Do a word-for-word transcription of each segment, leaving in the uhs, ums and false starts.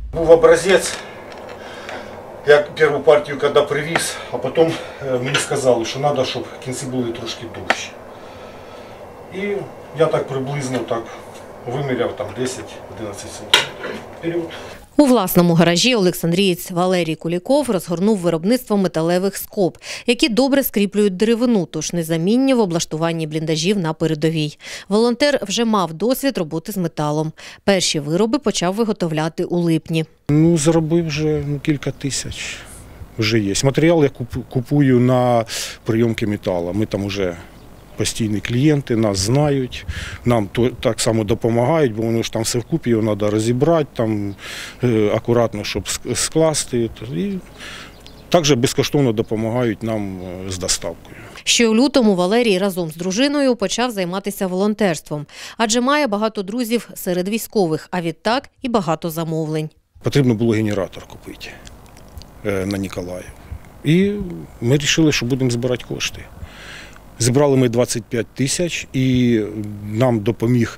Був образець, я першу партію коли привіз, а потім мені сказали, що треба, щоб кінці були трошки довші. І я так приблизно так виміряв там десять-одинадцять сантиметрів вперед. У власному гаражі олександрієць Валерій Куліков розгорнув виробництво металевих скоб, які добре скріплюють деревину, тож незамінні в облаштуванні бліндажів на передовій. Волонтер вже мав досвід роботи з металом. Перші вироби почав виготовляти у липні. Ну, заробив вже ну, кілька тисяч. Вже є. Матеріал я купую на прийомки металу. Ми там вже постійні клієнти, нас знають, нам так само допомагають, бо воно ж там все вкупі, його треба розібрати, там акуратно, щоб скласти. І також безкоштовно допомагають нам з доставкою. Ще у лютому Валерій разом з дружиною почав займатися волонтерством, адже має багато друзів серед військових, а відтак і багато замовлень. Потрібно було генератор купити на Ніколаїв. І ми вирішили, що будемо збирати кошти. Зібрали ми двадцять п'ять тисяч, і нам допоміг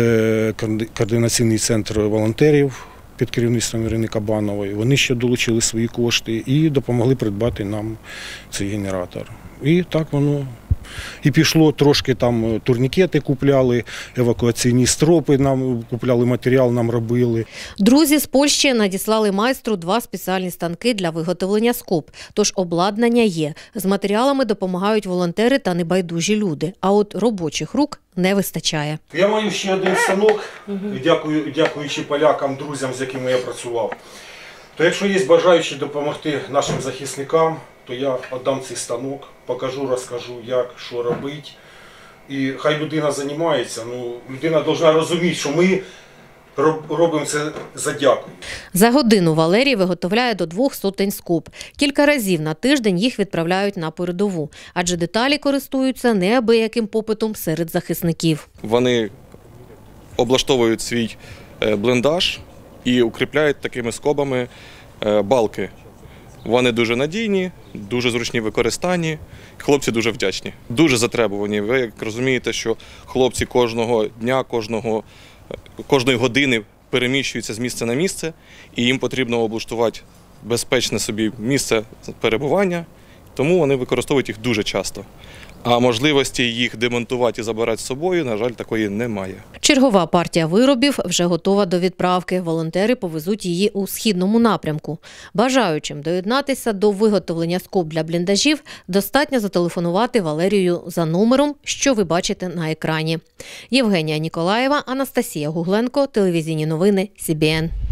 координаційний центр волонтерів під керівництвом Ірини Кабанової. Вони ще долучили свої кошти і допомогли придбати нам цей генератор. І так воно і пішло, трошки там турнікети купляли, евакуаційні стропи нам купляли, матеріал нам робили. Друзі з Польщі надіслали майстру два спеціальні станки для виготовлення скоб, тож обладнання є. З матеріалами допомагають волонтери та небайдужі люди, а от робочих рук не вистачає. Я маю ще один станок, дякую, дякуючи полякам, друзям, з якими я працював. То якщо є бажаючі допомогти нашим захисникам, то я віддам цей станок, покажу, розкажу, як, що робити. І хай людина займається, ну, людина повинна розуміти, що ми робимо це за дякую. За годину Валерій виготовляє до двох сотень скоб. Кілька разів на тиждень їх відправляють на передову, адже деталі користуються неабияким попитом серед захисників. Вони облаштовують свій бліндаж і укріпляють такими скобами балки. Вони дуже надійні, дуже зручні в використанні, хлопці дуже вдячні, дуже затребувані. Ви як розумієте, що хлопці кожного дня, кожного, кожної години переміщуються з місця на місце, і їм потрібно облаштувати безпечне собі місце перебування, тому вони використовують їх дуже часто. А можливості їх демонтувати і забирати з собою, на жаль, такої немає. Чергова партія виробів вже готова до відправки. Волонтери повезуть її у східному напрямку. Бажаючим доєднатися до виготовлення скоб для бліндажів достатньо зателефонувати Валерію за номером, що ви бачите на екрані. Євгенія Ніколаєва, Анастасія Гугленко, телевізійні новини Сі Бі Ен.